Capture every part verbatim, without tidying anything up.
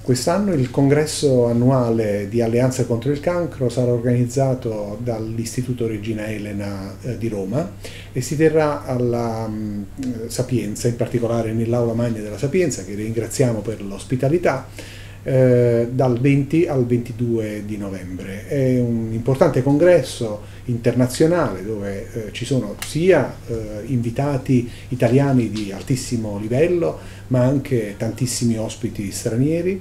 Quest'anno il congresso annuale di Alleanza contro il Cancro sarà organizzato dall'Istituto Regina Elena eh, di Roma e si terrà alla mh, Sapienza, in particolare nell'Aula Magna della Sapienza, che ringraziamo per l'ospitalità, eh, dal venti al ventidue di novembre. È un importante congresso internazionale dove eh, ci sono sia eh, invitati italiani di altissimo livello, ma anche tantissimi ospiti stranieri,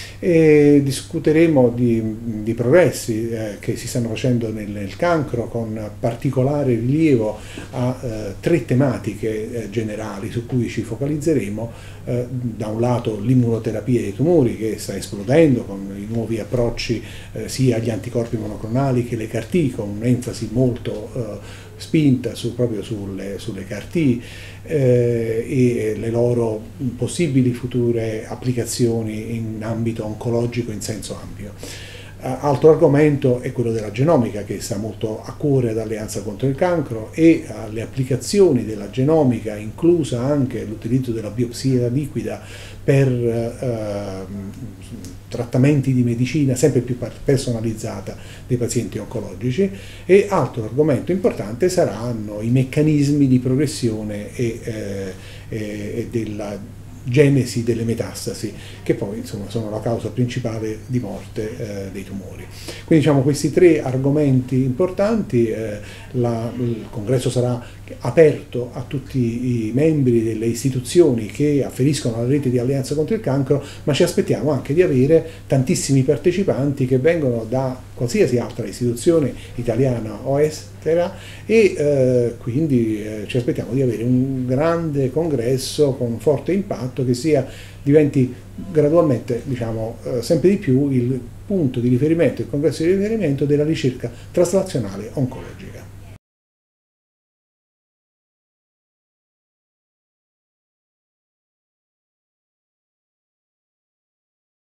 e discuteremo di, di progressi eh, che si stanno facendo nel, nel cancro, con particolare rilievo a eh, tre tematiche eh, generali su cui ci focalizzeremo. Eh, da un lato l'immunoterapia dei tumori, che sta esplodendo con i nuovi approcci eh, sia agli anticorpi monoclonali che le C A R T, con un'enfasi molto eh, spinta su, proprio sulle, sulle C A R T eh, e le loro possibili future applicazioni in ambito oncologico in senso ampio. Altro argomento è quello della genomica, che sta molto a cuore all'Alleanza contro il Cancro, e alle applicazioni della genomica, inclusa anche l'utilizzo della biopsia liquida per eh, trattamenti di medicina sempre più personalizzata dei pazienti oncologici. E altro argomento importante saranno i meccanismi di progressione e, eh, e della genesi delle metastasi, che poi insomma sono la causa principale di morte eh, dei tumori. Quindi diciamo questi tre argomenti importanti. eh, la, il congresso sarà aperto a tutti i membri delle istituzioni che afferiscono alla rete di Alleanza contro il Cancro, ma ci aspettiamo anche di avere tantissimi partecipanti che vengono da qualsiasi altra istituzione italiana o estera, e eh, quindi eh, ci aspettiamo di avere un grande congresso con forte impatto, che sia, diventi gradualmente, diciamo, eh, sempre di più il punto di riferimento, il congresso di riferimento della ricerca traslazionale oncologica.